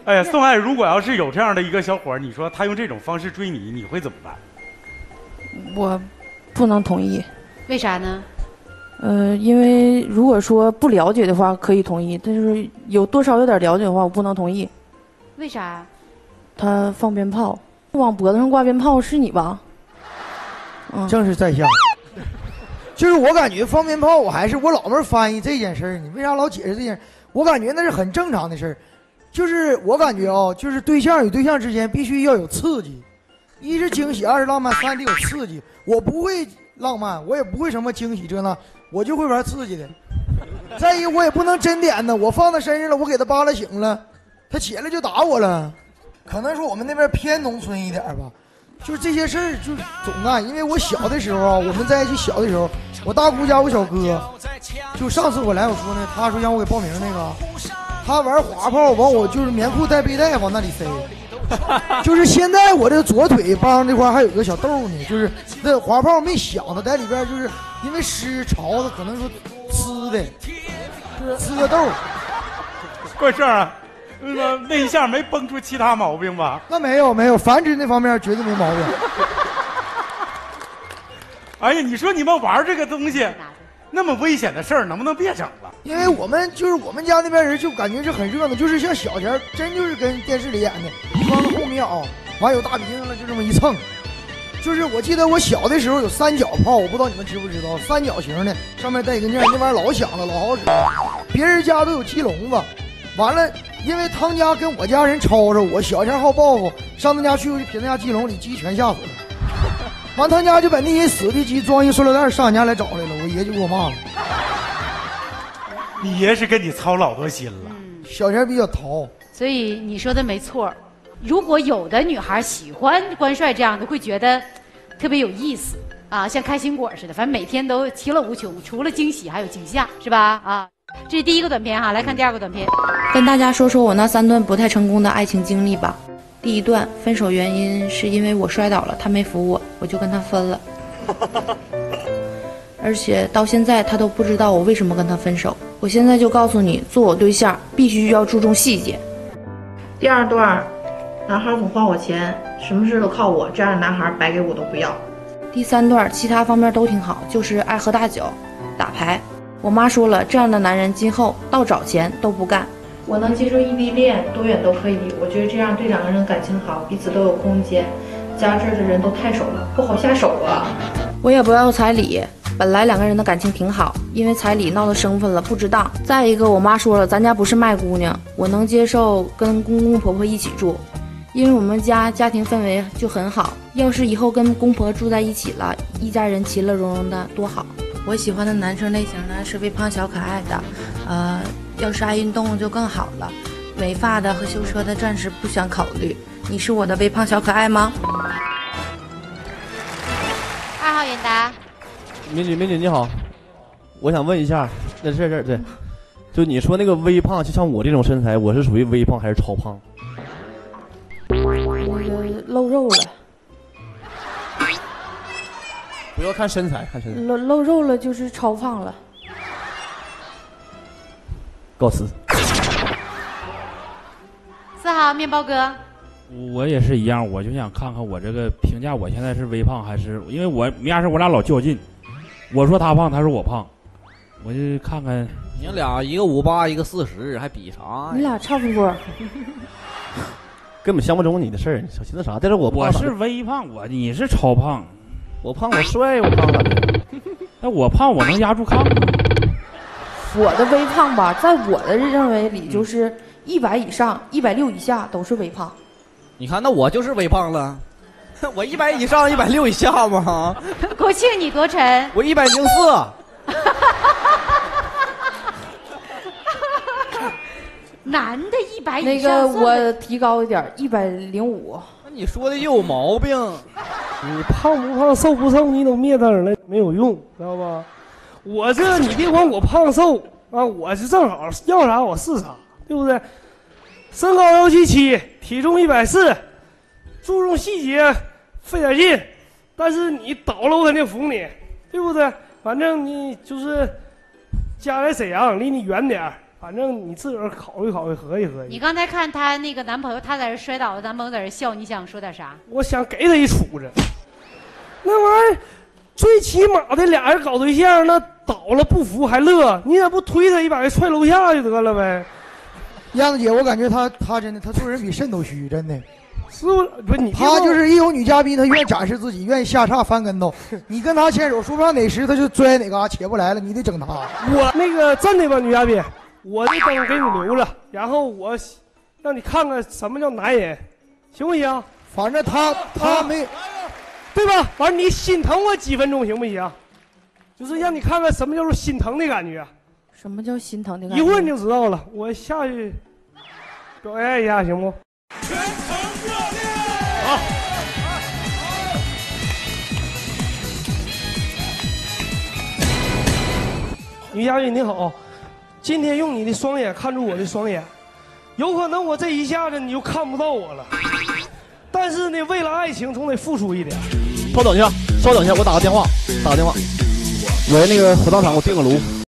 哎呀，宋爱，如果要是有这样的一个小伙儿，你说他用这种方式追你，你会怎么办？ 我不能同意。 为啥呢？ 因为如果说不了解的话可以同意，但是有多少有点了解的话，我不能同意。 为啥？ 他放鞭炮，往脖子上挂鞭炮是你吧？ 正是在下。就是我感觉放鞭炮，我还是我老妹儿翻译这件事儿，你为啥老解释这件事？我感觉那是很正常的事儿。就是我感觉啊，就是对象与对象之间必须要有刺激，一是惊喜，二是浪漫，三得有刺激。我不会浪漫，我也不会什么惊喜这那，我就会玩刺激的。再一个，我也不能真点呢，我放他身上了，我给他扒拉醒了，他起来就打我了。可能说我们那边偏农村一点吧，就是这些事儿就总干。因为我小的时候啊，我们在一起小的时候，我大姑家我小哥，就上次我来我说呢，他说让我给报名那个。他玩滑炮，完我就是棉裤带背带往那里塞，就是现在我这左腿帮这块还有个小痘呢，就是那滑炮没响，它在里边就是因为湿潮，它可能说呲的，呲个痘。 过事啊，那一下没崩出其他毛病吧？ 那没有，繁殖那方面绝对没毛病。 哎呀，你说你们玩这个东西，那么危险的事儿，能不能别整了？ 因为我们家那边人就感觉是很热闹，就是像小前真就是跟电视里演的，放到后面啊，完有大鼻子了就这么一蹭。就是我记得我小的时候有三角炮，我不知道你们知不知道，三角形的，上面带一根键，那玩意儿老响了，老好使。别人家都有鸡笼子，完了，因为他家跟我家人吵吵，我小前好报复，上他家去我就撇他家鸡笼里，鸡全吓死了。完他家就把那些死的鸡装一塑料袋上俺家来找来了，我爷就给我骂了。 你爷是跟你操老多心了。 小前比较淘， 所以你说的没错。如果有的女孩喜欢关帅这样的，会觉得特别有意思啊，像开心果似的，反正每天都其乐无穷，除了惊喜还有惊吓，是吧？啊，这是第一个短片哈，来看第二个短片。 跟大家说说我那3段不太成功的爱情经历吧。第一段分手原因是因为我摔倒了，他没扶我，我就跟他分了。而且到现在他都不知道我为什么跟他分手。我现在就告诉你，做我对象必须要注重细节。第二段，男孩总花我钱，什么事都靠我，这样的男孩白给我都不要。第三段，其他方面都挺好，就是爱喝大酒、打牌。我妈说了，这样的男人今后到找钱都不干。我能接受异地恋，多远都可以。我觉得这样对两个人感情好，彼此都有空间。家这儿的人都太熟了，不好下手啊。我也不要彩礼，本来两个人的感情挺好，因为彩礼闹得生分了，不值当。再一个，我妈说了，咱家不是卖姑娘，我能接受跟公公婆婆一起住，因为我们家庭氛围就很好。要是以后跟公婆住在一起了，一家人其乐融融的，多好。我喜欢的男生类型呢是微胖小可爱的，要是爱运动就更好了。美发的和修车的暂时不想考虑。你是我的微胖小可爱吗 2号演答。 美女你好，我想问一下，那这对，就你说那个微胖，就像我这种身材，我是属于微胖还是超胖？ 那个露肉了。 不要看身材，看身材。 露肉了就是超胖了。 告辞。 4号面包哥。 我也是一样，我就想看看我这个评价，我现在是微胖还是？因为我没啥事，我俩老较劲，我说他胖，他说我胖，我就看看。 你俩一个58，一个40，还比啥呀？ 你俩差不多。 根本想不中你的事儿，你小寻思啥？但是我是微胖，你是超胖， 我胖我帅，我胖了。 那我胖我能压住炕吗？ 我的微胖吧，在我的认为里就是100以上、160以下都是微胖。 你看，那我就是微胖了，我100以上、160以下吗？ 国庆你多沉？ 我104。 男的100 以上，那个我提高一点，105。 那你说的就有毛病。 你胖不胖、瘦不瘦，你都灭灯了，没有用，知道吧？我这你别管我胖瘦啊，我是正好要啥我是啥，对不对？身高177，体重140，注重细节，费点劲，但是你倒了我肯定服你，对不对？反正你就是家在沈阳，离你远点， 反正你自个儿考虑考虑，合计合计。 你刚才看她那个男朋友，她在这摔倒了，男朋友在这笑，你想说点啥？ 我想给他一杵子。那玩意儿，最起码的俩人搞对象，那倒了不服还乐，你咋不推他一把给踹楼下就得了呗？ 燕子姐，我感觉他真的，他做人比肾都虚，真的。 是不是？不是你， 他就是一有女嘉宾，他愿意展示自己，愿意下叉翻跟头。你跟他牵手，说不上哪时他就拽哪嘎起不来了，你得整他。 我那个真的吧，女嘉宾，我这灯给你留了，然后我让你看看什么叫男人，行不行？ 反正他没， 对吧？完了你心疼我几分钟行不行？就是让你看看什么叫做心疼的感觉。 什么叫心疼的感觉？ 一会儿你就知道了。我下去表演一下行不？ 全程热烈！ 好。女嘉宾你好，今天用你的双眼看住我的双眼，有可能我这一下子你就看不到我了，但是呢，为了爱情总得付出一点。 稍等一下，我打个电话，喂，那个火葬场给我订个炉。